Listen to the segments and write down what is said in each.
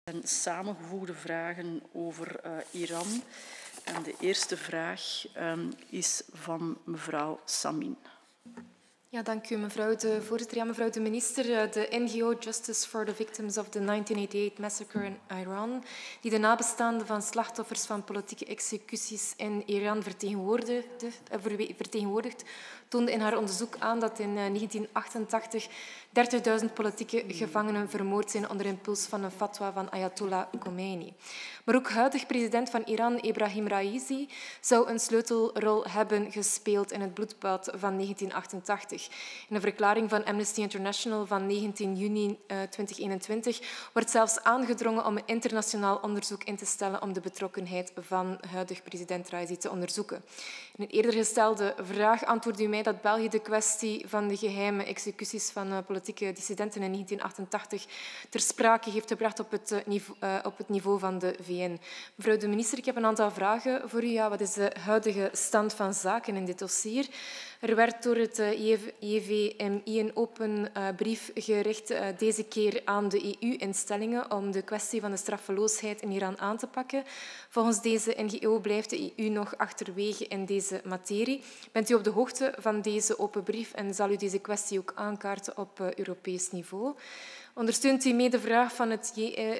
zijn samengevoegde vragen over Iran. En de eerste vraag is van mevrouw Samin. Ja, dank u, mevrouw de voorzitter. Ja, mevrouw de minister, de NGO Justice for the Victims of the 1988 Massacre in Iran, die de nabestaanden van slachtoffers van politieke executies in Iran vertegenwoordigt, toonde in haar onderzoek aan dat in 1988 30.000 politieke gevangenen vermoord zijn onder impuls van een fatwa van Ayatollah Khomeini. Maar ook huidig president van Iran, Ebrahim Raisi, zou een sleutelrol hebben gespeeld in het bloedbad van 1988. In een verklaring van Amnesty International van 19 juni 2021 wordt zelfs aangedrongen om een internationaal onderzoek in te stellen om de betrokkenheid van huidig president Raisi te onderzoeken. In een eerder gestelde vraag antwoordde u mij dat België de kwestie van de geheime executies van politieke dissidenten in 1988 ter sprake heeft gebracht op het niveau van de VN. Mevrouw de minister, ik heb een aantal vragen voor u. Ja, wat is de huidige stand van zaken in dit dossier? Er werd door het JVMI een open brief gericht, deze keer aan de EU-instellingen, om de kwestie van de straffeloosheid in Iran aan te pakken. Volgens deze NGO blijft de EU nog achterwege in deze materie. Bent u op de hoogte van deze open brief en zal u deze kwestie ook aankaarten op Europees niveau? Ondersteunt u mee de vraag van het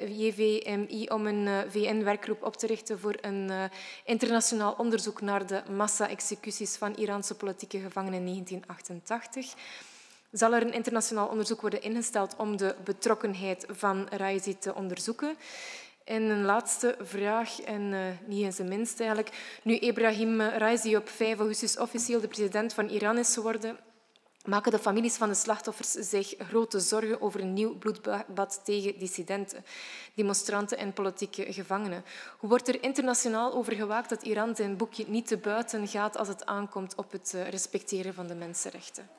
JVMI om een VN-werkgroep op te richten voor een internationaal onderzoek naar de massa-executies van Iraanse politieke gevangenen in 1988? Zal er een internationaal onderzoek worden ingesteld om de betrokkenheid van Raisi te onderzoeken? En een laatste vraag, en niet eens de minste eigenlijk. Nu Ebrahim Raisi op 5 augustus officieel de president van Iran is geworden, maken de families van de slachtoffers zich grote zorgen over een nieuw bloedbad tegen dissidenten, demonstranten en politieke gevangenen. Hoe wordt er internationaal over gewaakt dat Iran zijn boekje niet te buiten gaat als het aankomt op het respecteren van de mensenrechten?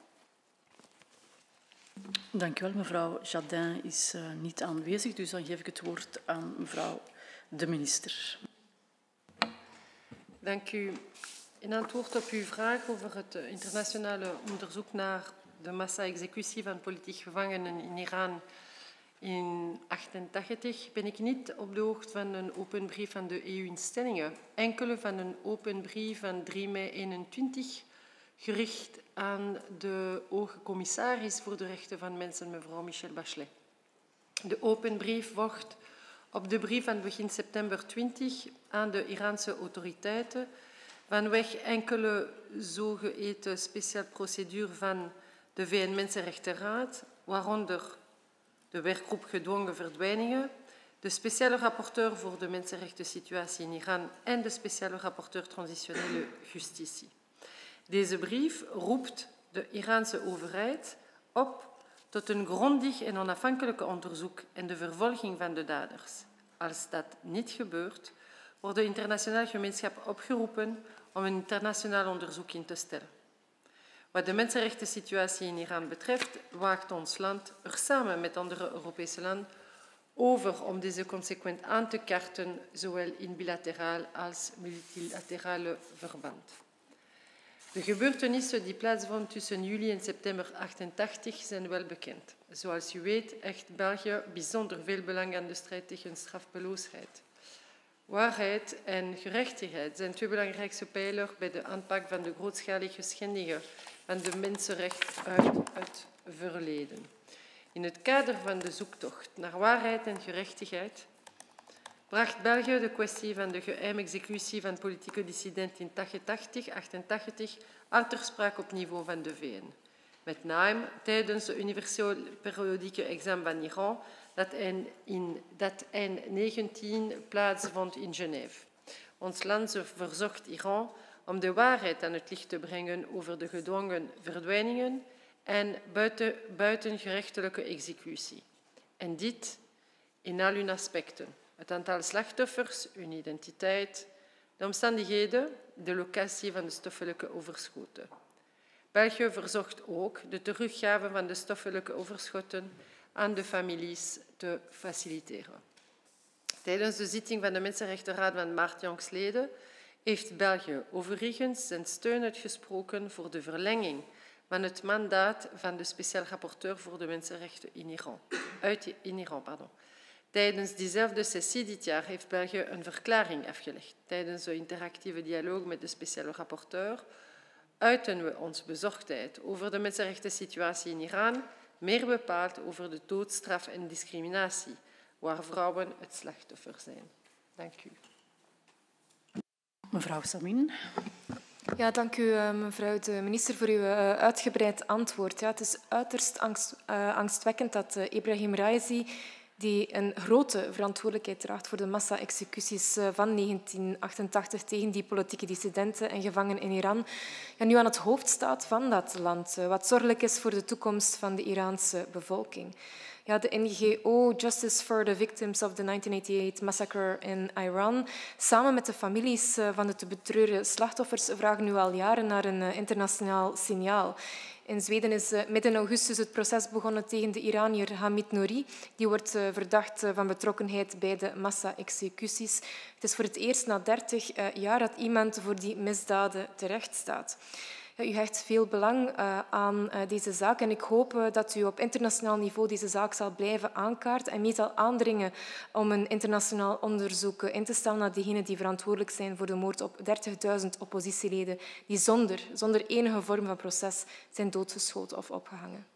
Dank u wel. Mevrouw Jardin is niet aanwezig, dus dan geef ik het woord aan mevrouw de minister. Dank u. In antwoord op uw vraag over het internationale onderzoek naar de massa-executie van politieke gevangenen in Iran in 1988 ben ik niet op de hoogte van een open brief van de EU-instellingen. Enkele van een open brief van 3 mei 2021 gericht aan de hoge commissaris voor de rechten van mensen, mevrouw Michelle Bachelet. De open brief volgt op de brief van begin september 20 aan de Iraanse autoriteiten vanwege enkele zogeheten speciale procedure van de VN-Mensenrechtenraad, waaronder de werkgroep gedwongen verdwijningen, de speciale rapporteur voor de mensenrechtensituatie in Iran en de speciale rapporteur transitionele justitie. Deze brief roept de Iraanse overheid op tot een grondig en onafhankelijk onderzoek en de vervolging van de daders. Als dat niet gebeurt, wordt de internationale gemeenschap opgeroepen om een internationaal onderzoek in te stellen. Wat de mensenrechtensituatie in Iran betreft, waakt ons land er samen met andere Europese landen over om deze consequent aan te kaarten, zowel in bilateraal als multilaterale verband. De gebeurtenissen die plaatsvonden tussen juli en september 1988 zijn wel bekend. Zoals u weet hecht België bijzonder veel belang aan de strijd tegen straffeloosheid. Waarheid en gerechtigheid zijn 2 belangrijkste pijlers bij de aanpak van de grootschalige schendingen van de mensenrechten uit het verleden. In het kader van de zoektocht naar waarheid en gerechtigheid bracht België de kwestie van de geheime executie van politieke dissidenten in 1988 aan ter sprake op niveau van de VN. Met name tijdens het universeel periodieke examen van Iran dat in 19 plaatsvond in Genève. Ons land verzocht Iran om de waarheid aan het licht te brengen over de gedwongen verdwijningen en buitengerechtelijke executie. En dit in al hun aspecten. Het aantal slachtoffers, hun identiteit, de omstandigheden, de locatie van de stoffelijke overschotten. België verzocht ook de teruggave van de stoffelijke overschotten aan de families te faciliteren. Tijdens de zitting van de Mensenrechtenraad van maart jongstleden heeft België overigens zijn steun uitgesproken voor de verlenging van het mandaat van de speciaal rapporteur voor de mensenrechten in Iran. Tijdens diezelfde sessie dit jaar heeft België een verklaring afgelegd. Tijdens de interactieve dialoog met de speciale rapporteur uiten we onze bezorgdheid over de mensenrechtensituatie in Iran, meer bepaald over de doodstraf en discriminatie, waar vrouwen het slachtoffer zijn. Dank u. Mevrouw Samin. Ja, dank u, mevrouw de minister, voor uw uitgebreid antwoord. Ja, het is uiterst angstwekkend dat Ebrahim Raisi, die een grote verantwoordelijkheid draagt voor de massa-executies van 1988 tegen die politieke dissidenten en gevangenen in Iran, ja, nu aan het hoofd staat van dat land, wat zorgelijk is voor de toekomst van de Iraanse bevolking. Ja, de NGO Justice for the Victims of the 1988 Massacre in Iran, samen met de families van de te betreuren slachtoffers, vragen nu al jaren naar een internationaal signaal. In Zweden is midden augustus het proces begonnen tegen de Iranier Hamid Nouri. Die wordt verdacht van betrokkenheid bij de massa-executies. Het is voor het eerst na 30 jaar dat iemand voor die misdaden terechtstaat. U hecht veel belang aan deze zaak en ik hoop dat u op internationaal niveau deze zaak zal blijven aankaarten en mee zal aandringen om een internationaal onderzoek in te stellen naar diegenen die verantwoordelijk zijn voor de moord op 30.000 oppositieleden die zonder enige vorm van proces zijn doodgeschoten of opgehangen.